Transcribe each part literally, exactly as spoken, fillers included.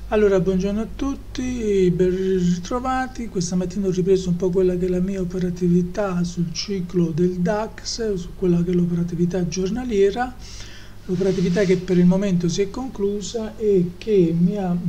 Allora, buongiorno a tutti, ben ritrovati. Questa mattina ho ripreso un po' quella che è la mia operatività sul ciclo del DAX, su quella che è l'operatività giornaliera, l'operatività che per il momento si è conclusa e che mi ha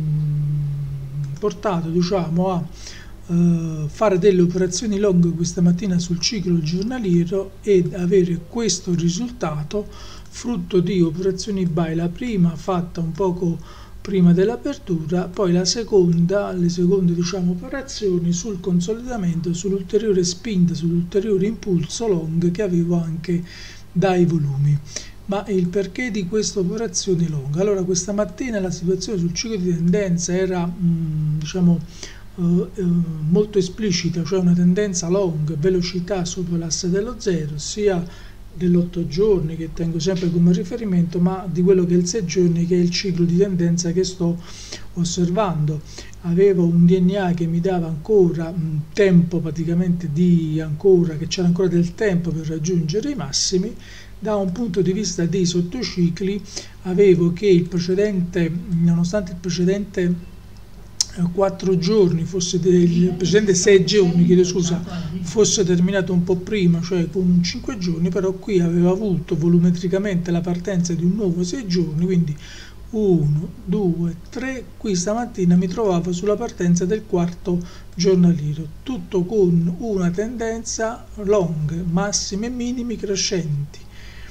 mh, portato, diciamo, a eh, fare delle operazioni long questa mattina sul ciclo giornaliero ed avere questo risultato frutto di operazioni buy, la prima fatta un poco prima dell'apertura, poi la seconda, le seconde diciamo operazioni sul consolidamento, sull'ulteriore spinta, sull'ulteriore impulso long che avevo anche dai volumi. Ma il perché di questa operazione long? Allora, questa mattina la situazione sul ciclo di tendenza era mh, diciamo Uh, uh, molto esplicita, cioè una tendenza long, velocità sopra l'asse dello zero, sia dell'otto giorni che tengo sempre come riferimento, ma di quello che è il sei giorni, che è il ciclo di tendenza che sto osservando. Avevo un D N A che mi dava ancora un tempo praticamente di ancora, che c'era ancora del tempo per raggiungere i massimi. Da un punto di vista dei sottocicli avevo che il precedente, nonostante il precedente quattro giorni fosse del precedente sei giorni, chiedo scusa, fosse terminato un po' prima, cioè con cinque giorni, però qui aveva avuto volumetricamente la partenza di un nuovo sei giorni, quindi uno, due, tre, qui stamattina mi trovavo sulla partenza del quarto giornaliero, tutto con una tendenza long, massimi e minimi crescenti,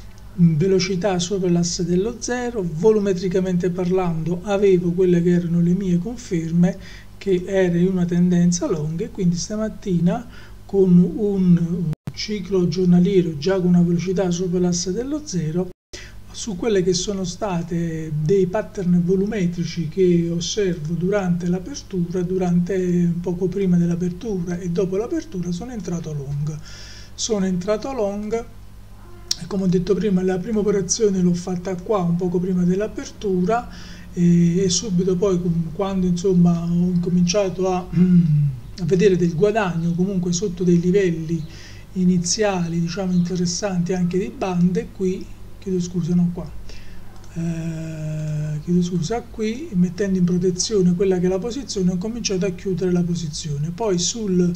velocità sopra l'asse dello zero, volumetricamente parlando avevo quelle che erano le mie conferme che era in una tendenza long, e quindi stamattina con un ciclo giornaliero già con una velocità sopra l'asse dello zero, su quelle che sono state dei pattern volumetrici che osservo durante l'apertura, durante poco prima dell'apertura e dopo l'apertura, sono entrato long. Sono entrato long. Come ho detto prima, la prima operazione l'ho fatta qua un poco prima dell'apertura e, e subito poi quando insomma ho incominciato a, a vedere del guadagno comunque sotto dei livelli iniziali diciamo interessanti anche di bande, qui chiedo scusa no qua eh, chiedo scusa qui mettendo in protezione quella che è la posizione, ho cominciato a chiudere la posizione. Poi sul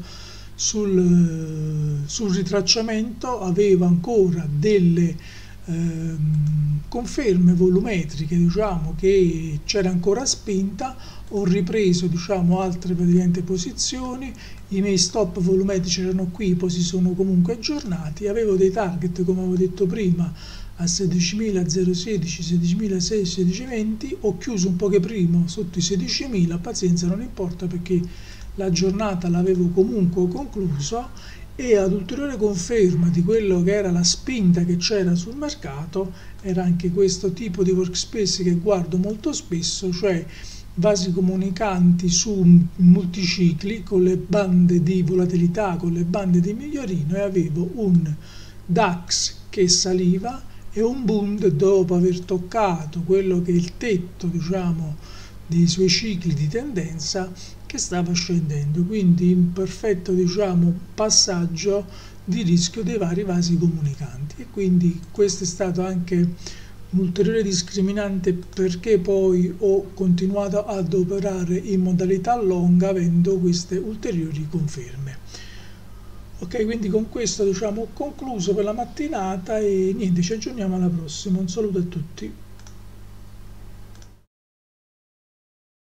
Sul, sul ritracciamento avevo ancora delle eh, conferme volumetriche, diciamo che c'era ancora spinta, ho ripreso diciamo altre praticamente posizioni, i miei stop volumetrici erano qui, poi si sono comunque aggiornati, avevo dei target come avevo detto prima a sedicimila zero sedici, sedicimila seicento, sedicimila venti, ho chiuso un po' che prima sotto i sedicimila, pazienza, non importa perché la giornata l'avevo comunque concluso, e ad ulteriore conferma di quello che era la spinta che c'era sul mercato era anche questo tipo di workspace che guardo molto spesso, cioè vasi comunicanti su multicicli con le bande di volatilità, con le bande di migliorino, e avevo un DAX che saliva e un Bund dopo aver toccato quello che è il tetto diciamo dei suoi cicli di tendenza che stava scendendo, quindi in perfetto diciamo passaggio di rischio dei vari vasi comunicanti, e quindi questo è stato anche un ulteriore discriminante perché poi ho continuato ad operare in modalità long avendo queste ulteriori conferme. Ok, quindi con questo diciamo ho concluso per la mattinata e niente, ci aggiorniamo alla prossima, un saluto a tutti.